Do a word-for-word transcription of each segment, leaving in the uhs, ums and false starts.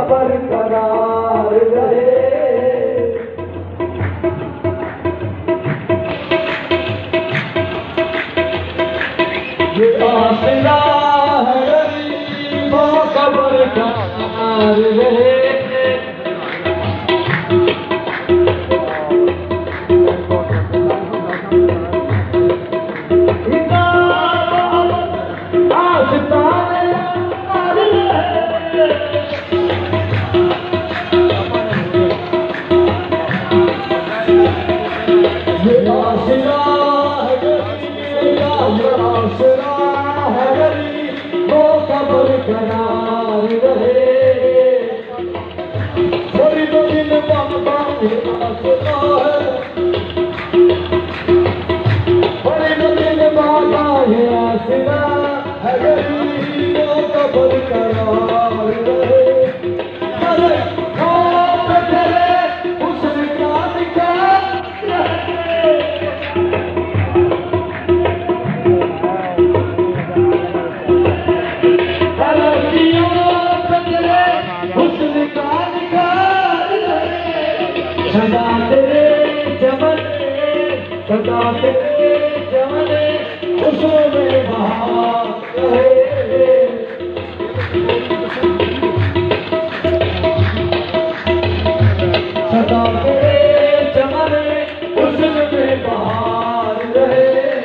बरकरार रहे। ये आसरा है गरीबों का बरकरार रहे। बरकरार रहे। थोड़ी दो दिन बाबा आसरा है, थोड़ी दो दिन बाबा है आसरा है गरीबों का बरकरार रहे। अरे खाप तेरे हुस्न का निकाल रहे। सदा तेरे जमने, सदा तेरे जमने खुशों में बहार रहे। सदा तेरे जमने खुशों में बहार रहे।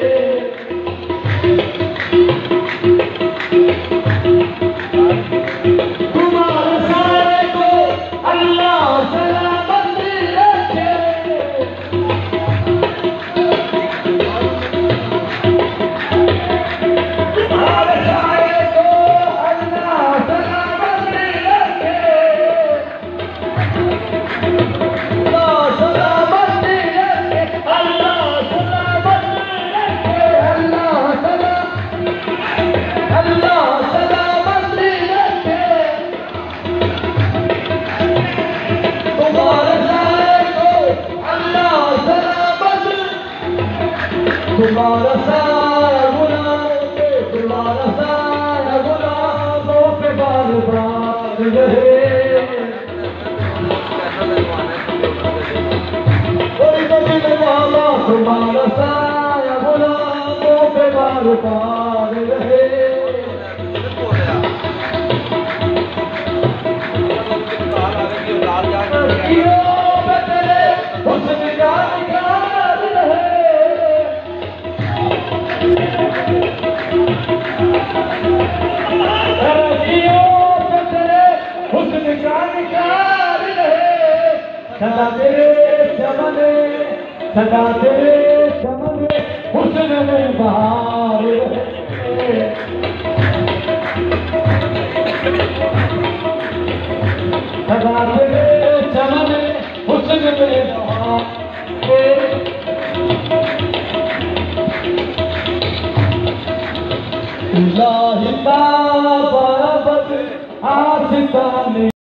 तुम्हारे सारे को अल्लाह सलामत रखे। तुम्हारे सारे को अल्लाह सलामत रखे। अल्लाह सलामत रखे। अल्लाह सलामत रखे। अल्लाह सलामत अल्लाह सलामत रखे। तुम्हारे सारे को अल्लाह सलामत। तुम्हारा साया गुलामों पे, तुम्हारा साया गुलामों पे बार बार रहे। कोई तो दिन बाबा तुम्हारा साया गुलामों पे बार बार रहे। सदा तेरे चमने, सदा तेरे चमने हुस्न में बहार रहे। सदा तेरे चमने हुस्न में बहार रहे। इलाही ताबरकत आसिताने